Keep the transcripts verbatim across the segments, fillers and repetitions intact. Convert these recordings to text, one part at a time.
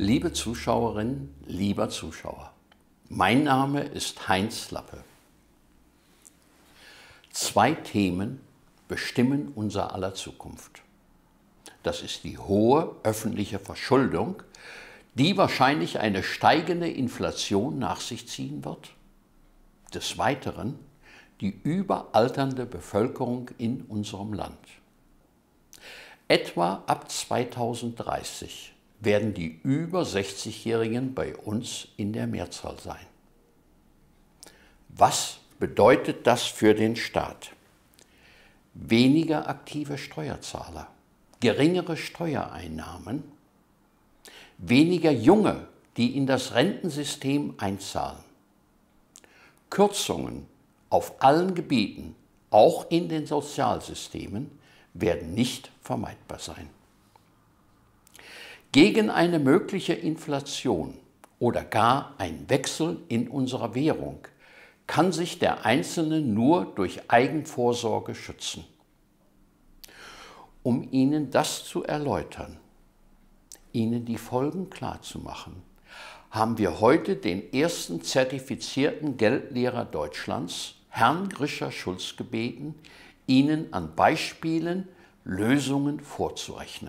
Liebe Zuschauerinnen, lieber Zuschauer, mein Name ist Heinz Lappe. Zwei Themen bestimmen unser aller Zukunft. Das ist die hohe öffentliche Verschuldung, die wahrscheinlich eine steigende Inflation nach sich ziehen wird. Des Weiteren die überalternde Bevölkerung in unserem Land. Etwa ab zweitausenddreißig werden die über sechzigjährigen bei uns in der Mehrzahl sein. Was bedeutet das für den Staat? Weniger aktive Steuerzahler, geringere Steuereinnahmen, weniger Junge, die in das Rentensystem einzahlen, Kürzungen auf allen Gebieten, auch in den Sozialsystemen, werden nicht vermeidbar sein. Gegen eine mögliche Inflation oder gar ein Wechsel in unserer Währung kann sich der Einzelne nur durch Eigenvorsorge schützen. Um Ihnen das zu erläutern, Ihnen die Folgen klarzumachen, haben wir heute den ersten zertifizierten Geldlehrer Deutschlands, Herrn Grischer Schulz, gebeten, Ihnen an Beispielen Lösungen vorzurechnen.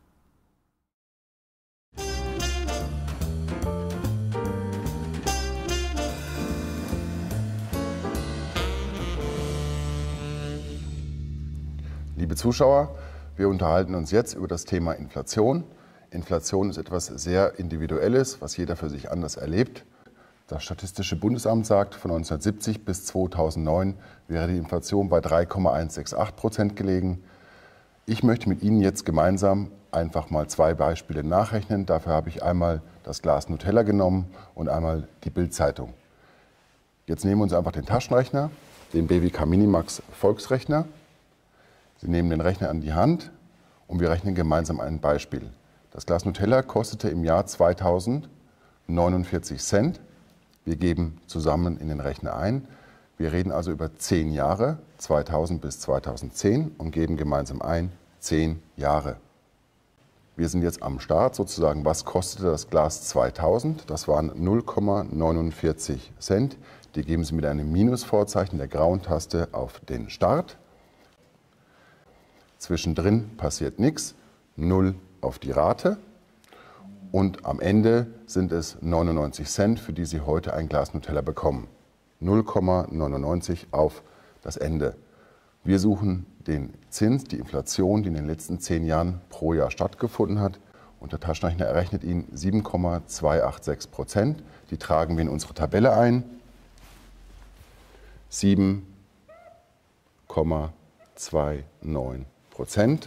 Liebe Zuschauer, wir unterhalten uns jetzt über das Thema Inflation. Inflation ist etwas sehr Individuelles, was jeder für sich anders erlebt. Das Statistische Bundesamt sagt, von neunzehnhundertsiebzig bis zweitausendneun wäre die Inflation bei drei Komma hundertachtundsechzig Prozent gelegen. Ich möchte mit Ihnen jetzt gemeinsam einfach mal zwei Beispiele nachrechnen. Dafür habe ich einmal das Glas Nutella genommen und einmal die Bild-Zeitung. Jetzt nehmen wir uns einfach den Taschenrechner, den B W K Minimax Volksrechner. Sie nehmen den Rechner an die Hand und wir rechnen gemeinsam ein Beispiel. Das Glas Nutella kostete im Jahr zweitausend neunundvierzig Cent. Wir geben zusammen in den Rechner ein. Wir reden also über zehn Jahre, zweitausend bis zweitausendzehn, und geben gemeinsam ein zehn Jahre. Wir sind jetzt am Start sozusagen. Was kostete das Glas zweitausend? Das waren null Komma neunundvierzig Cent. Die geben Sie mit einem Minusvorzeichen der grauen Taste auf den Start. Zwischendrin passiert nichts, null auf die Rate. Und am Ende sind es neunundneunzig Cent, für die Sie heute ein Glas Nutella bekommen. null Komma neunundneunzig auf das Ende. Wir suchen den Zins, die Inflation, die in den letzten zehn Jahren pro Jahr stattgefunden hat. Und der Taschenrechner errechnet Ihnen sieben Komma zweihundertsechsundachtzig Prozent. Die tragen wir in unsere Tabelle ein. sieben Komma neunundzwanzig Prozent.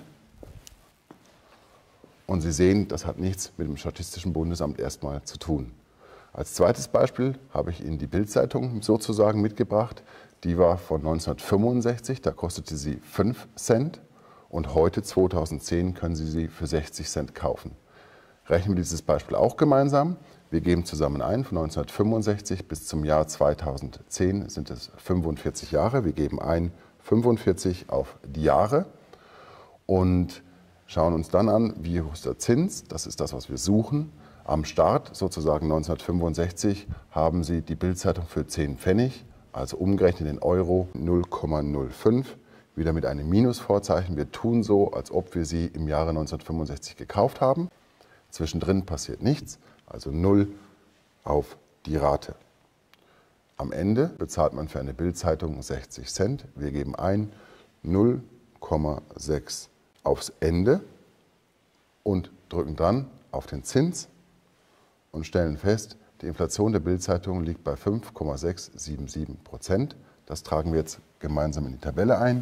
Und Sie sehen, das hat nichts mit dem Statistischen Bundesamt erstmal zu tun. Als zweites Beispiel habe ich Ihnen die Bild-Zeitung sozusagen mitgebracht. Die war von neunzehnhundertfünfundsechzig, da kostete sie fünf Cent. Und heute, zweitausendzehn, können Sie sie für sechzig Cent kaufen. Rechnen wir dieses Beispiel auch gemeinsam. Wir geben zusammen ein, von neunzehnhundertfünfundsechzig bis zum Jahr zweitausendzehn sind es fünfundvierzig Jahre. Wir geben ein fünfundvierzig auf die Jahre und schauen uns dann an, wie hoch ist der Zins. Das ist das, was wir suchen. Am Start, sozusagen neunzehnhundertfünfundsechzig, haben Sie die Bild-Zeitung für zehn Pfennig, also umgerechnet in Euro null Komma null fünf, wieder mit einem Minusvorzeichen. Wir tun so, als ob wir sie im Jahre neunzehnhundertfünfundsechzig gekauft haben. Zwischendrin passiert nichts, also null auf die Rate. Am Ende bezahlt man für eine Bild-Zeitung sechzig Cent. Wir geben ein null Komma sechs aufs Ende und drücken dann auf den Zins und stellen fest, die Inflation der Bild-Zeitung liegt bei fünf Komma sechshundertsiebenundsiebzig Prozent. Das tragen wir jetzt gemeinsam in die Tabelle ein.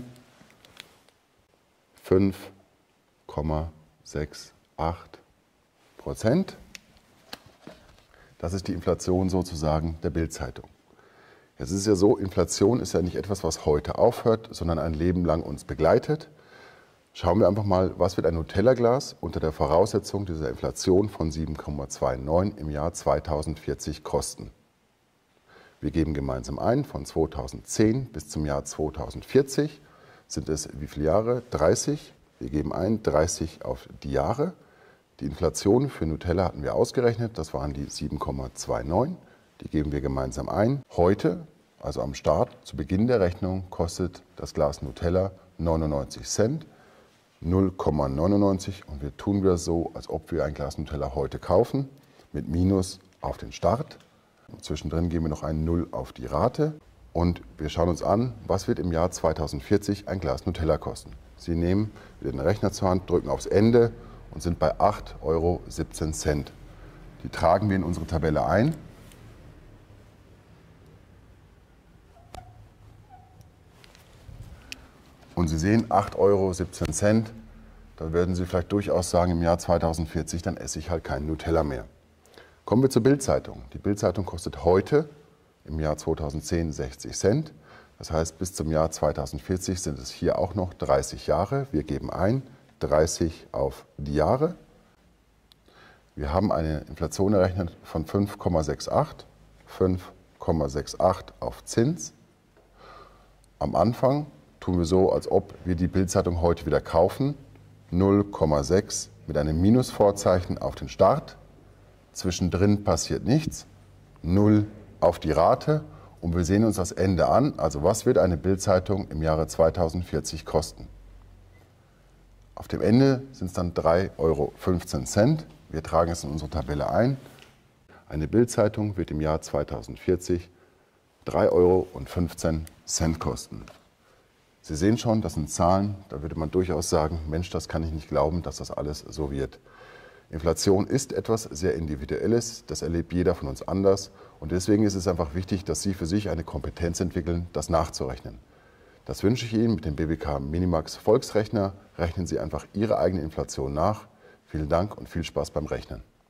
fünf Komma achtundsechzig Prozent. Das ist die Inflation sozusagen der Bild-Zeitung. Jetzt ist es ja so, Inflation ist ja nicht etwas, was heute aufhört, sondern ein Leben lang uns begleitet. Schauen wir einfach mal, was wird ein Nutella-Glas unter der Voraussetzung dieser Inflation von sieben Komma neunundzwanzig im Jahr zweitausendvierzig kosten. Wir geben gemeinsam ein, von zweitausendzehn bis zum Jahr zweitausendvierzig sind es wie viele Jahre? dreißig. Wir geben ein dreißig auf die Jahre. Die Inflation für Nutella hatten wir ausgerechnet, das waren die sieben Komma neunundzwanzig. Die geben wir gemeinsam ein. Heute, also am Start, zu Beginn der Rechnung, kostet das Glas Nutella neunundneunzig Cent, null Komma neunundneunzig. Und wir tun das so, als ob wir ein Glas Nutella heute kaufen, mit Minus auf den Start. Zwischendrin geben wir noch ein Null auf die Rate. Und wir schauen uns an, was wird im Jahr zweitausendvierzig ein Glas Nutella kosten. Sie nehmen den Rechner zur Hand, drücken aufs Ende und sind bei acht Euro siebzehn. Die tragen wir in unsere Tabelle ein. Und Sie sehen, acht Euro siebzehn, da würden Sie vielleicht durchaus sagen, im Jahr zweitausendvierzig, dann esse ich halt keinen Nutella mehr. Kommen wir zur Bild-Zeitung. Die Bild-Zeitung kostet heute im Jahr zweitausendzehn sechzig Cent. Das heißt, bis zum Jahr zweitausendvierzig sind es hier auch noch dreißig Jahre. Wir geben ein dreißig auf die Jahre. Wir haben eine Inflation errechnet von fünf Komma achtundsiebzig, fünf Komma achtundsiebzig auf Zins. Am Anfang tun wir so, als ob wir die Bild-Zeitung heute wieder kaufen. null Komma sechs mit einem Minusvorzeichen auf den Start. Zwischendrin passiert nichts. null auf die Rate. Und wir sehen uns das Ende an. Also was wird eine Bild-Zeitung im Jahre zweitausendvierzig kosten? Auf dem Ende sind es dann drei Euro fünfzehn. Wir tragen es in unsere Tabelle ein. Eine Bild-Zeitung wird im Jahr zweitausendvierzig drei Euro fünfzehn kosten. Sie sehen schon, das sind Zahlen, da würde man durchaus sagen, Mensch, das kann ich nicht glauben, dass das alles so wird. Inflation ist etwas sehr Individuelles, das erlebt jeder von uns anders und deswegen ist es einfach wichtig, dass Sie für sich eine Kompetenz entwickeln, das nachzurechnen. Das wünsche ich Ihnen mit dem B W K Minimax Volksrechner. Rechnen Sie einfach Ihre eigene Inflation nach. Vielen Dank und viel Spaß beim Rechnen.